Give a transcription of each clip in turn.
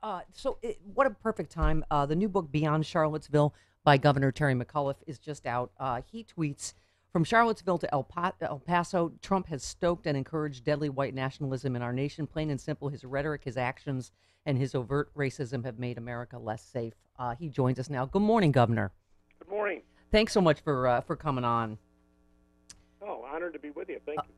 What a perfect time. The new book, Beyond Charlottesville, by Governor Terry McAuliffe, is just out. He tweets, from Charlottesville to El Paso, Trump has stoked and encouraged deadly white nationalism in our nation. Plain and simple, his rhetoric, his actions, and his overt racism have made America less safe. He joins us now. Good morning, Governor. Good morning. Thanks so much for coming on. Oh, honored to be with you. Thank you.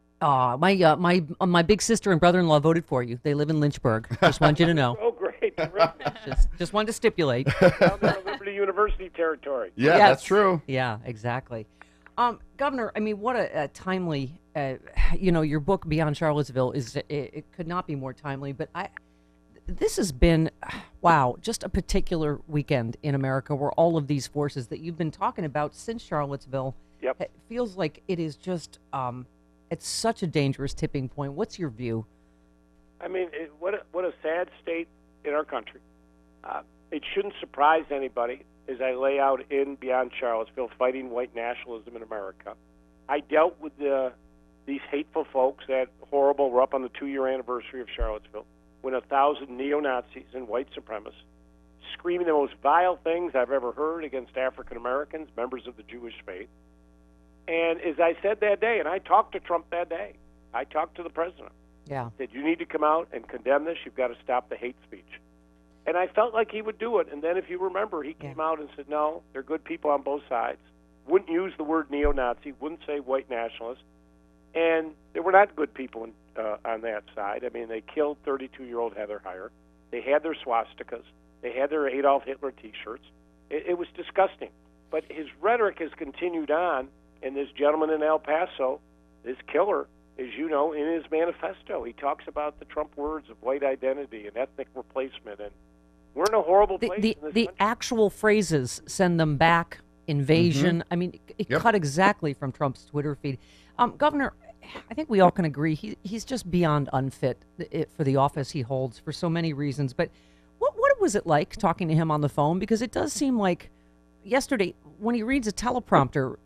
My big sister and brother-in-law voted for you. They live in Lynchburg. Just wanted you to know. Oh, great. Just wanted to stipulate. Down there in Liberty University territory. Yeah, Yes. that's true. Yeah, exactly. Governor, I mean, what a timely, your book Beyond Charlottesville it could not be more timely, but this has been, wow, just a particular weekend in America where all of these forces that you've been talking about since Charlottesville, Yep. it feels like it is just, it's such a dangerous tipping point. What's your view? I mean, what a sad state in our country. It shouldn't surprise anybody as I lay out in Beyond Charlottesville, fighting white nationalism in America. I dealt with these hateful folks that horrible. We're up on the 2-year anniversary of Charlottesville, when 1,000 neo-Nazis and white supremacists screaming the most vile things I've ever heard against African Americans, members of the Jewish faith. And as I said that day, and I talked to Trump that day, I talked to the president. Yeah. Said, you need to come out and condemn this. You've got to stop the hate speech. And I felt like he would do it. And then, if you remember, he came out and said, no, they're good people on both sides. Wouldn't use the word neo-Nazi, wouldn't say white nationalist. And there were not good people on that side. I mean, they killed 32-year-old Heather Heyer. They had their swastikas. They had their Adolf Hitler T-shirts. It was disgusting. But his rhetoric has continued on, and this gentleman in El Paso, this killer, as you know, in his manifesto, he talks about the Trump words of white identity and ethnic replacement, and we're in a horrible place The in this the country. actual phrases, send them back, invasion. I mean, it Yep. cut exactly from Trump's Twitter feed. Governor, I think we all can agree he's just beyond unfit for the office he holds for so many reasons. But what was it like talking to him on the phone? Because it does seem like yesterday when he reads a teleprompter,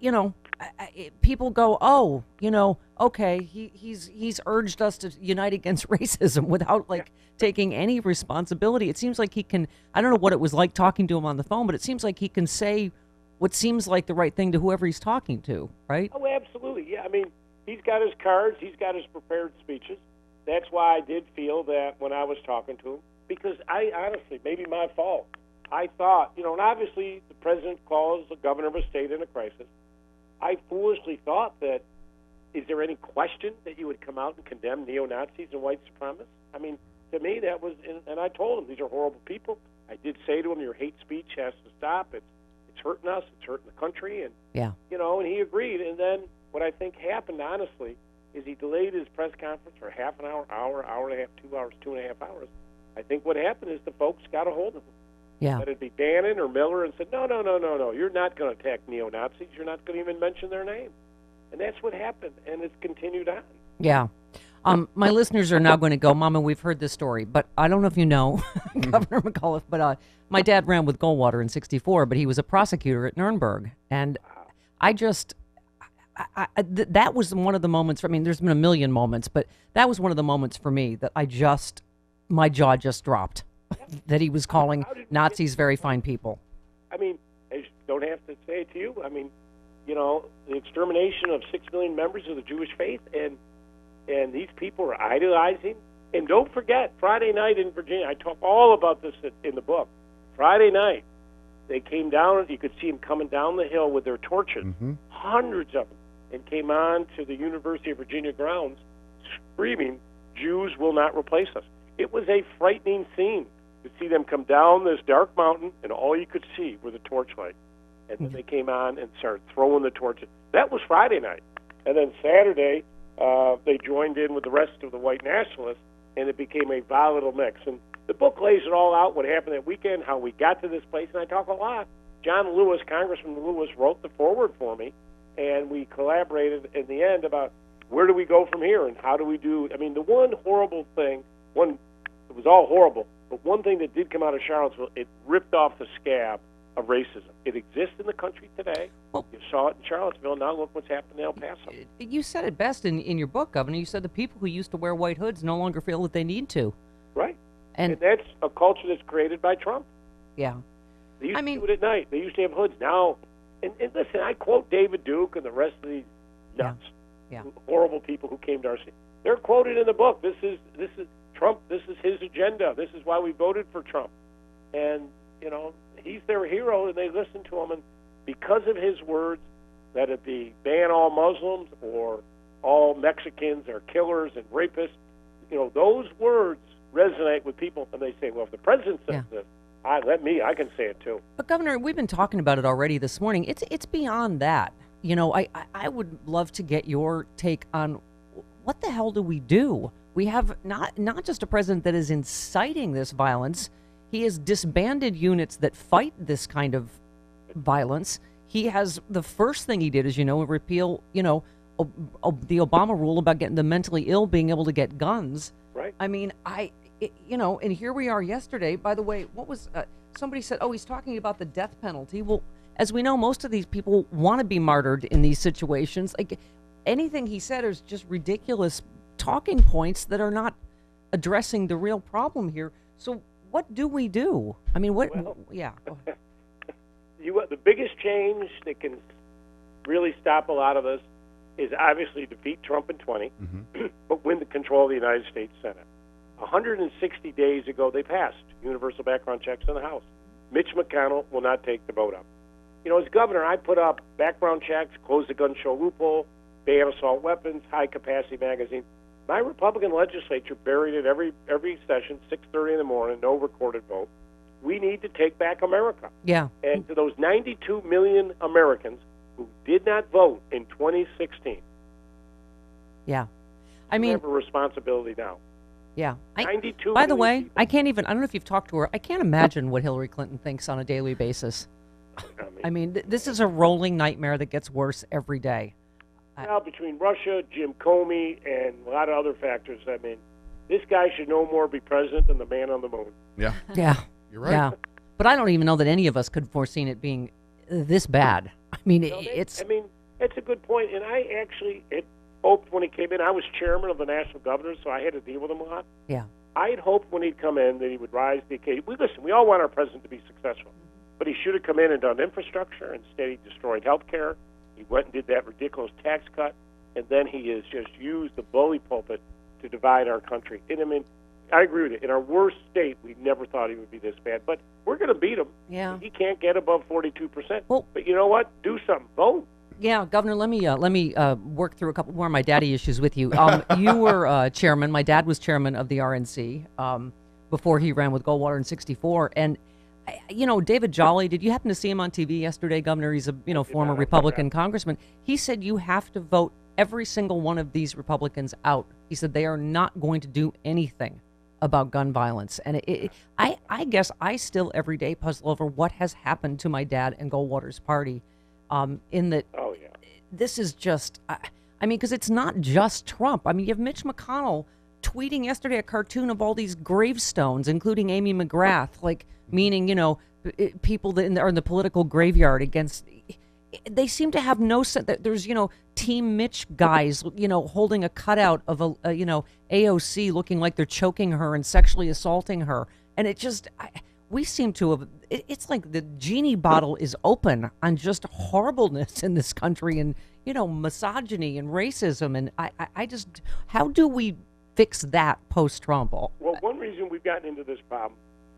people go, oh, okay, he's urged us to unite against racism without taking any responsibility. It seems like he can, I don't know what it was like talking to him on the phone, but it seems like he can say what seems like the right thing to whoever he's talking to, right? Oh, absolutely. Yeah, I mean, he's got his cards. He's got his prepared speeches. That's why I did feel that when I was talking to him, because I honestly, maybe my fault, I thought, and obviously the president calls the governor of a state in a crisis. I foolishly thought that, is there any question that you would come out and condemn neo-Nazis and white supremacists? I mean, to me, that was, and I told him, these are horrible people. I did say to him, your hate speech has to stop. It's hurting us. It's hurting the country. And, Yeah. and he agreed. And then what I think happened, honestly, is he delayed his press conference for half an hour, hour and a half, 2 hours, 2.5 hours. I think what happened is the folks got a hold of him. Yeah. Let it be Bannon or Miller and said, no, you're not going to attack neo-Nazis. You're not going to even mention their name. And that's what happened, and it's continued on. Yeah. My listeners are now going to go, Mama, we've heard this story, but I don't know if you know, Governor McAuliffe, but my dad ran with Goldwater in '64, but he was a prosecutor at Nuremberg. And that was one of the moments, I mean, there's been a million moments, but that was one of the moments for me that my jaw just dropped, that he was calling Nazis very fine people. I mean, I don't have to say it to you. I mean, the extermination of 6 million members of the Jewish faith, and these people are idolizing. And don't forget, Friday night in Virginia, I talk all about this in the book. Friday night, they came down, you could see them coming down the hill with their torches, hundreds of them, and came on to the University of Virginia grounds screaming, Jews will not replace us. It was a frightening scene to see them come down this dark mountain, and all you could see were the torchlight. And then they came on and started throwing the torches. That was Friday night. And then Saturday, they joined in with the rest of the white nationalists, and it became a volatile mix. And the book lays it all out, what happened that weekend, how we got to this place, and I talk a lot. John Lewis, Congressman Lewis, wrote the foreword for me, and we collaborated in the end about where do we go from here and how do we do. I mean, the one horrible thing, it was all horrible, but one thing that did come out of Charlottesville, it ripped off the scab of racism. It exists in the country today. Well, you saw it in Charlottesville. Now look what's happened in El Paso. You said it best in your book, Governor. You said the people who used to wear white hoods no longer feel that they need to. Right. And that's a culture that's created by Trump. yeah. They used to do it at night. They used to have hoods. Now, and listen, I quote David Duke and the rest of these nuts, horrible people who came to our city. They're quoted in the book. This is Trump. This is his agenda. This is why we voted for Trump. And, you know, he's their hero, and they listen to him. And because of his words, that it be ban all Muslims or all Mexicans are killers and rapists, you know, those words resonate with people. And they say, well, if the president says this, I can say it too. But Governor, we've been talking about it already this morning. It's beyond that. You know, I would love to get your take on what the hell do we do? We have not just a president that is inciting this violence. He has disbanded units that fight this kind of violence. He has, the first thing he did is, repeal, the Obama rule about getting the mentally ill being able to get guns. Right. I mean, and here we are yesterday. By the way, what was, somebody said, he's talking about the death penalty. Well, as we know, most of these people want to be martyred in these situations. Like, anything he said is just ridiculous talking points that are not addressing the real problem here. So what do we do? I mean, yeah. The biggest change that can really stop a lot of this is obviously defeat Trump in 20, but win the control of the United States Senate. 160 days ago, they passed universal background checks in the House. Mitch McConnell will not take the vote up. You know, as governor, I put up background checks, close the gun show loophole, ban assault weapons, high-capacity magazines. My Republican legislature buried it every session, 6:30 in the morning, no recorded vote. We need to take back America. Yeah. And to those 92 million Americans who did not vote in 2016, yeah, we have a responsibility now. Yeah. 92 by the way, people. I don't know if you've talked to her, I can't imagine what Hillary Clinton thinks on a daily basis. I mean, this is a rolling nightmare that gets worse every day. Now, between Russia, Jim Comey, and a lot of other factors, I mean, this guy should no more be president than the man on the moon. Yeah. Yeah. You're right. Yeah. But I don't even know that any of us could have foreseen it being this bad. I mean, it's a good point. And I actually had hoped when he came in, I was chairman of the National Governors, so I had to deal with him a lot. Yeah. I had hoped when he'd come in that he would rise to the occasion. Listen, we all want our president to be successful. But he should have come in and done infrastructure. Instead, he destroyed health care. He went and did that ridiculous tax cut. And then he has just used the bully pulpit to divide our country. And I mean, I agree with you. In our worst state, we never thought he would be this bad. But we're going to beat him. Yeah. He can't get above 42%. Well, but you know what? Do something. Vote. Yeah, Governor, let me work through a couple more of my daddy issues with you. You were chairman. My dad was chairman of the RNC before he ran with Goldwater in '64. And David Jolly, did you happen to see him on TV yesterday, Governor? He's a former Republican congressman. He said you have to vote every single one of these Republicans out. He said they are not going to do anything about gun violence. And I guess I still every day puzzle over what has happened to my dad and Goldwater's party. In that, this is just, because it's not just Trump. I mean, you have Mitch McConnell tweeting yesterday a cartoon of all these gravestones, including Amy McGrath, like meaning, people that are in the political graveyard against. They seem to have no sense that there's, Team Mitch guys, holding a cutout of a AOC looking like they're choking her and sexually assaulting her. And it just, we seem to have, it's like the genie bottle is open on just horribleness in this country and, misogyny and racism. And I just, how do we fix that post-Trump? Well, one reason we've gotten into this problem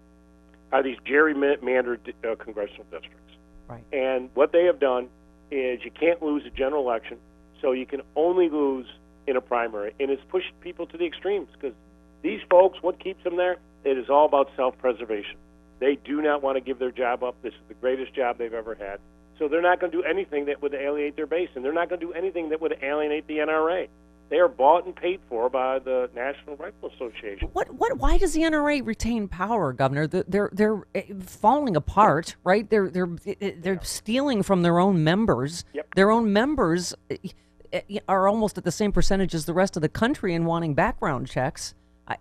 are these gerrymandered congressional districts. Right. And what they have done is you can't lose a general election, so you can only lose in a primary. And it's pushed people to the extremes because these folks, what keeps them there? It is all about self-preservation. They do not want to give their job up. This is the greatest job they've ever had. So they're not going to do anything that would alienate their base, and they're not going to do anything that would alienate the NRA. They are bought and paid for by the National Rifle Association. Why does the NRA retain power, Governor? They're falling apart, right? They're stealing from their own members. Yep. Their own members are almost at the same percentage as the rest of the country in wanting background checks.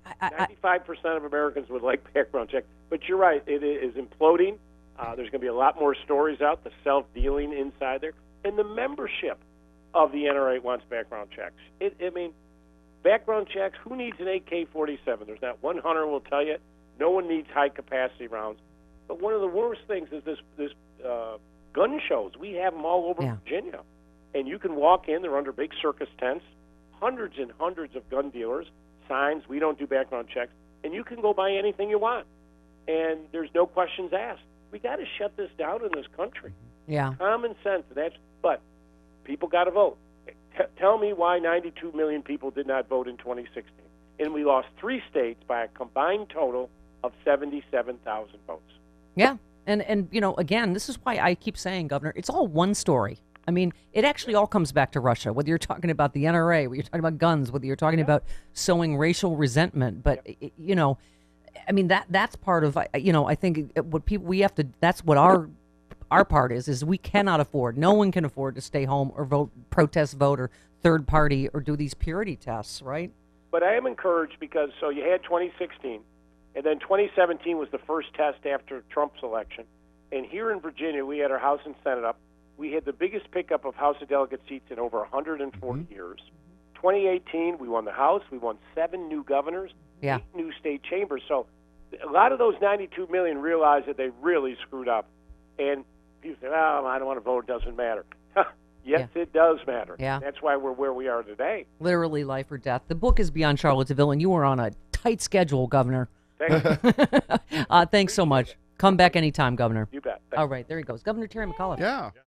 95% of Americans would like background checks, but you're right. It is imploding. There's going to be a lot more stories out. The self-dealing inside there, and the membership of the NRA wants background checks. Background checks, who needs an AK-47? There's not one hunter will tell you. No one needs high-capacity rounds. But one of the worst things is this gun shows. We have them all over Virginia. And you can walk in. They're under big circus tents, hundreds and hundreds of gun dealers, signs, we don't do background checks, and you can go buy anything you want. And there's no questions asked. We got to shut this down in this country. Yeah. Common sense. But people got to vote. Tell me why 92 million people did not vote in 2016. And we lost 3 states by a combined total of 77,000 votes. Yeah. And you know, again, this is why I keep saying, Governor, it's all one story. I mean, it actually all comes back to Russia, whether you're talking about the NRA, whether you're talking about guns, whether you're talking about sowing racial resentment. But, you know, I mean, that's part of, you know, I think what we have to, that's what our part is we cannot afford, no one can afford to stay home or protest vote or third party or do these purity tests, right? But I am encouraged because, so you had 2016, and then 2017 was the first test after Trump's election. And here in Virginia, we had our House and Senate up. We had the biggest pickup of House of Delegate seats in over 140 years. 2018, we won the House. We won 7 new governors, 8 new state chambers. So a lot of those 92 million realized that they really screwed up. And people say, oh, I don't want to vote. It doesn't matter. Yes, it does matter. Yeah. That's why we're where we are today. Literally life or death. The book is Beyond Charlottesville, and you are on a tight schedule, Governor. Thank you. Thanks so much. Come back anytime, Governor. You bet. All right, there he goes. Governor Terry McAuliffe. Yeah.